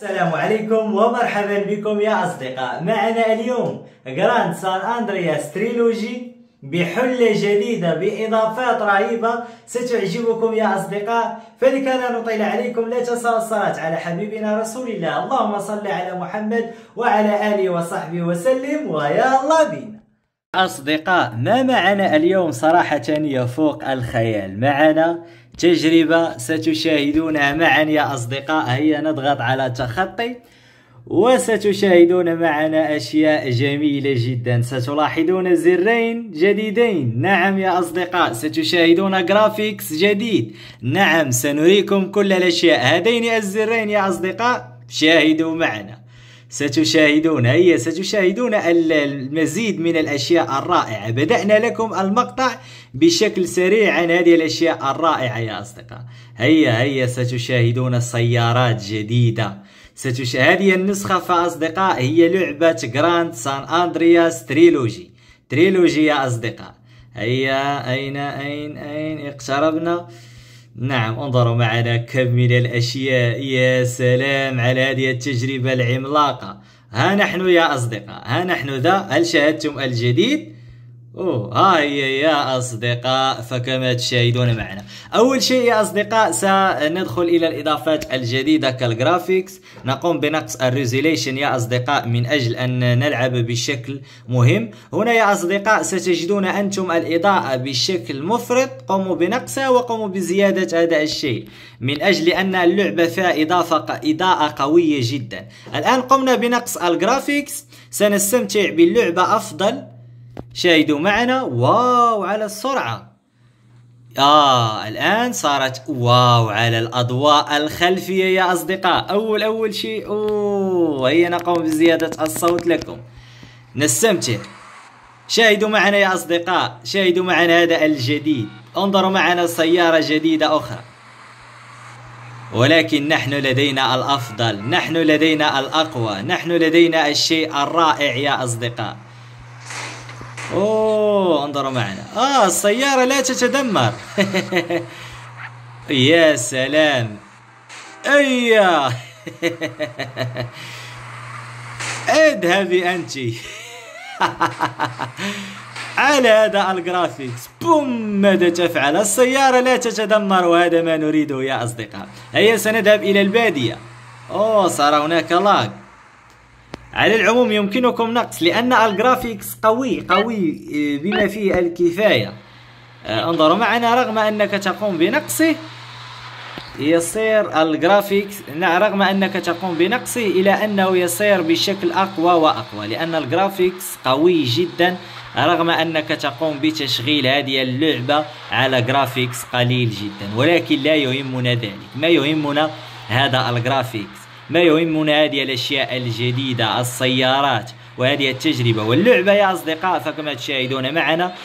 السلام عليكم ومرحبا بكم يا أصدقاء. معنا اليوم جراند سان أندرياس تريلوجي بحلة جديدة بإضافات رهيبة ستعجبكم يا أصدقاء. فلكي لا نطيل عليكم لا تنسوا الصلاة على حبيبنا رسول الله، اللهم صل على محمد وعلى آله وصحبه وسلم، ويا الله بينا. أصدقاء، ما معنا اليوم صراحة يفوق الخيال. معنا تجربة ستشاهدونها معا يا أصدقاء. هيا نضغط على تخطي وستشاهدون معنا أشياء جميلة جدا. ستلاحظون زرين جديدين، نعم يا أصدقاء، ستشاهدون جرافيكس جديد، نعم سنريكم كل الأشياء. هذين الزرين يا أصدقاء شاهدوا معنا. ستشاهدون المزيد من الأشياء الرائعة. بدأنا لكم المقطع بشكل سريع عن هذه الأشياء الرائعة يا أصدقاء. هيا ستشاهدون سيارات جديدة. هذه النسخة فأصدقاء هي لعبة جراند سان أندرياس تريلوجي يا أصدقاء. هيا أين اقتربنا؟ نعم، انظروا معنا كم من الأشياء. يا سلام على هذه التجربة العملاقة. ها نحن يا أصدقاء، ها نحن ذا. هل شاهدتم الجديد؟ ها هي يا أصدقاء، فكما تشاهدون معنا. أول شيء يا أصدقاء سندخل إلى الإضافات الجديدة كالجرافيكس. نقوم بنقص الريزوليشن يا أصدقاء من أجل أن نلعب بشكل مهم. هنا يا أصدقاء ستجدون أنتم الإضاءة بشكل مفرط، قوموا بنقصها وقوموا بزيادة هذا الشيء من أجل أن اللعبة فيها إضاءة قوية جدا. الآن قمنا بنقص الجرافيكس، سنستمتع باللعبة أفضل. شاهدوا معنا. واو على السرعة. الآن صارت واو على الأضواء الخلفية يا أصدقاء. أول شيء هيا نقوم بزيادة الصوت لكم نستمتع. شاهدوا معنا يا أصدقاء، شاهدوا معنا هذا الجديد. انظروا معنا سيارة جديدة أخرى، ولكن نحن لدينا الأفضل، نحن لدينا الأقوى، نحن لدينا الشيء الرائع يا أصدقاء. انظروا معنا. السيارة لا تتدمر. يا سلام. اذهبي أنت. على هذا الجرافيكس ماذا تفعل؟ السيارة لا تتدمر، وهذا ما نريده يا أصدقاء. هيا سنذهب إلى البادية. صار هناك لاج. على العموم يمكنكم نقص لأن الجرافيكس قوي بما فيه الكفاية. انظروا معنا. رغم أنك تقوم بنقصه يصير الجرافيكس، رغم أنك تقوم بنقصه إلى أنه يصير بشكل أقوى وأقوى، لأن الجرافيكس قوي جدا رغم أنك تقوم بتشغيل هذه اللعبة على جرافيكس قليل جدا. ولكن لا يهمنا ذلك، ما يهمنا هذا الجرافيكس، ما يهمنا هذه الأشياء الجديدة، السيارات وهذه التجربة واللعبة يا أصدقاء. فكما تشاهدون معنا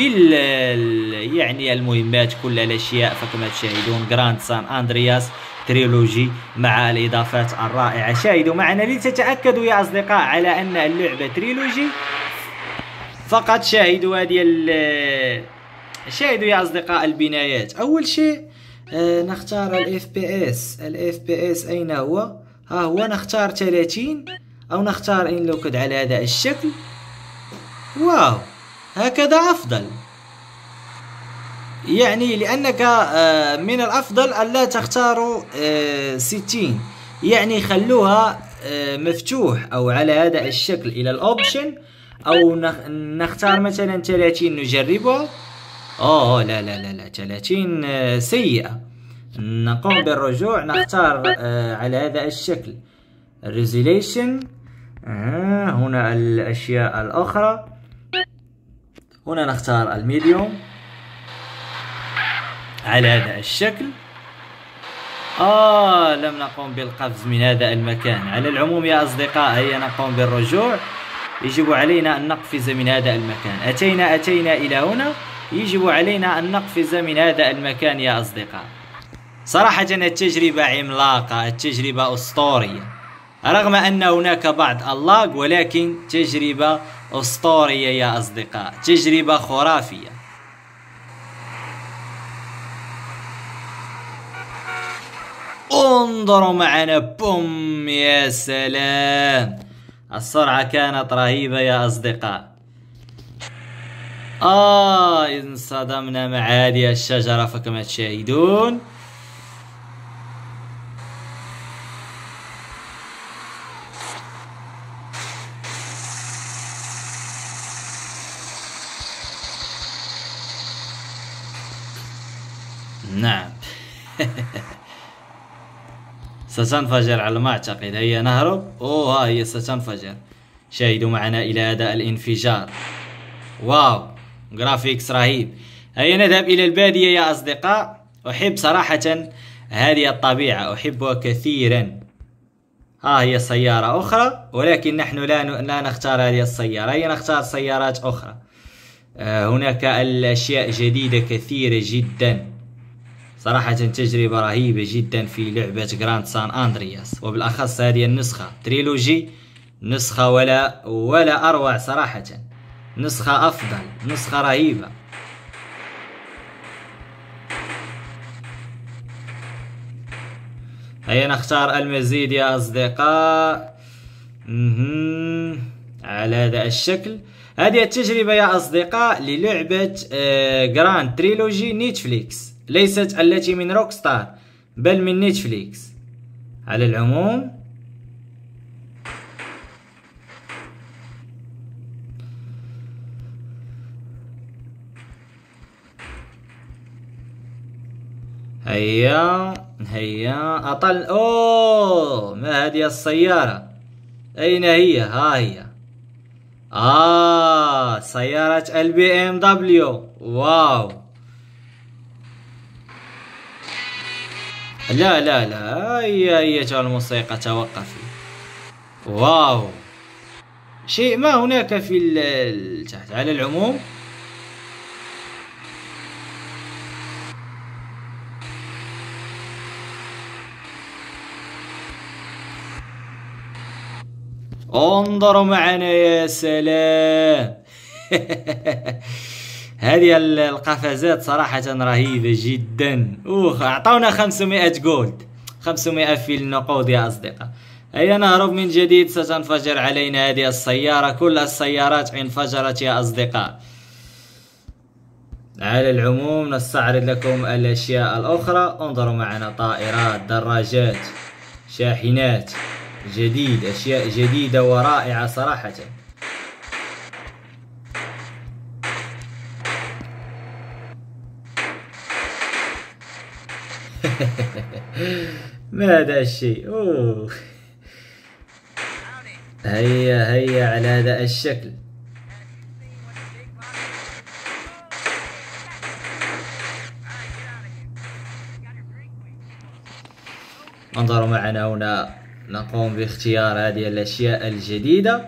يعني المهمات كل الأشياء. فكما تشاهدون جراند سان أندرياس تريلوجي مع الإضافات الرائعة. شاهدوا معنا لتتأكدوا يا أصدقاء على أن اللعبة تريلوجي. فقط شاهدوا شاهدوا يا أصدقاء البنايات. أول شيء نختار ال FPS أين هو؟ هو نختار 30 أو نختار انلوكد على هذا الشكل. واو، هكذا أفضل. يعني لأنك من الأفضل ألا تختاروا 60، يعني خلوها مفتوح أو على هذا الشكل إلى الأوبشن، أو نختار مثلا 30 نجربها. لا 30 سيئة. نقوم بالرجوع، نختار على هذا الشكل الريزوليشن. هنا الأشياء الأخرى. هنا نختار الميديوم على هذا الشكل. لم نقوم بالقفز من هذا المكان. على العموم يا أصدقاء هيا نقوم بالرجوع. يجب علينا أن نقفز من هذا المكان. أتينا إلى هنا، يجب علينا أن نقفز من هذا المكان يا أصدقاء. صراحة التجربة عملاقة، التجربة أسطورية، رغم أن هناك بعض اللاج، ولكن تجربة أسطورية يا أصدقاء، تجربة خرافية. انظروا معنا، بوم، يا سلام، السرعة كانت رهيبة يا أصدقاء. انصدمنا مع هذه الشجرة فكما تشاهدون. نعم. ستنفجر على ما أعتقد. هيا نهرب. ها هي ستنفجر. شاهدوا معنا إلى هذا الانفجار. واو، جرافيكس رهيب. هيا نذهب إلى البادية يا أصدقاء. أحب صراحة هذه الطبيعة، أحبها كثيرا. هي سيارة أخرى، ولكن نحن لا نختار هذه السيارة. هيا نختار سيارات أخرى. هناك الأشياء جديدة كثيرة جدا صراحة، تجربة رهيبة جدا في لعبة جراند سان أندرياس، وبالأخص هذه النسخة تريلوجي. نسخة ولا أروع صراحة، نسخة أفضل، نسخة رهيبة. هيا نختار المزيد يا أصدقاء. على هذا الشكل. هذه التجربة يا أصدقاء للعبة جراند تريلوجي نتفليكس، ليست التي من روكستار بل من نتفليكس. على العموم هيا أطل. ما هذه السيارة؟ أين هي؟ ها هي. سيارة البي ام دبليو. واو. لا، هي أيتها الموسيقى توقفي. واو، شيء ما هناك في تحت. على العموم انظروا معنا، يا سلام. هذه القفزات صراحة رهيبة جدا. أعطونا 500 جولد، 500 في النقود يا أصدقاء. هيا نهرب من جديد. ستنفجر علينا هذه السيارة. كل السيارات انفجرت يا أصدقاء. على العموم نستعرض لكم الأشياء الأخرى. انظروا معنا، طائرات، دراجات، شاحنات جديد، أشياء جديدة ورائعة صراحة. ما هذا الشيء؟ هيا على هذا الشكل. انظروا معنا هنا، نقوم باختيار هذه الأشياء الجديدة.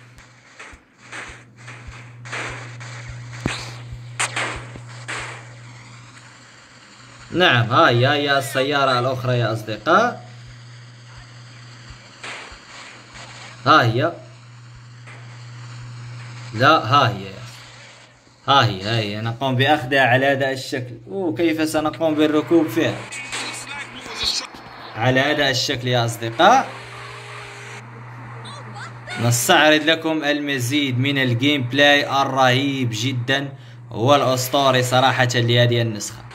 نعم، هي السيارة الأخرى يا أصدقاء. هي. لا، هي نقوم بأخذها على هذا الشكل. كيف سنقوم بالركوب فيها؟ على هذا الشكل يا أصدقاء. نستعرض لكم المزيد من الجيم بلاي الرهيب جدا والأسطوري صراحة لهذه النسخة.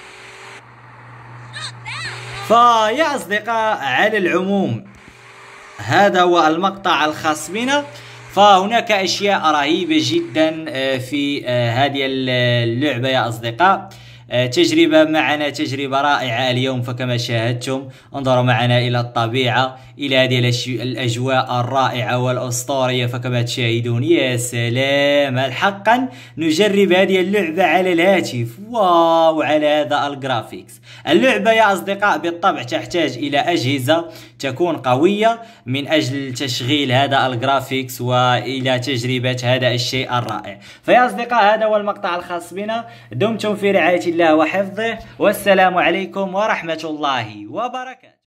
فيا أصدقاء، على العموم هذا هو المقطع الخاص بنا. فهناك أشياء رهيبة جدا في هذه اللعبة يا أصدقاء. تجربة معنا، تجربة رائعة اليوم. فكما شاهدتم، انظروا معنا إلى الطبيعة، إلى هذه الأجواء الرائعة والأسطورية. فكما تشاهدون، يا سلام، هل حقا نجرب هذه اللعبة على الهاتف؟ واو على هذا الجرافيكس. اللعبة يا أصدقاء بالطبع تحتاج إلى أجهزة تكون قوية من أجل تشغيل هذا الجرافيكس وإلى تجربة هذا الشيء الرائع. فيا أصدقاء، هذا هو المقطع الخاص بنا. دمتم في رعاية الله وحفظه، والسلام عليكم ورحمة الله وبركاته.